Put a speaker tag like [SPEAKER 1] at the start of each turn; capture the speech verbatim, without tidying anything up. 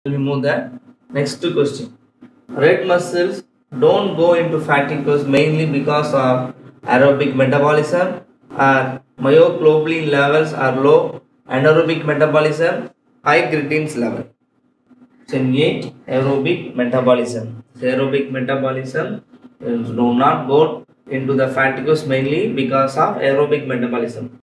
[SPEAKER 1] We move the next question. Red muscles don't go into fatty glucose mainly because of aerobic metabolism or myoglobin levels are low, anaerobic metabolism, high creatine level. Section eight, aerobic metabolism. Aerobic metabolism do not go into the fatty glucose mainly because of aerobic metabolism.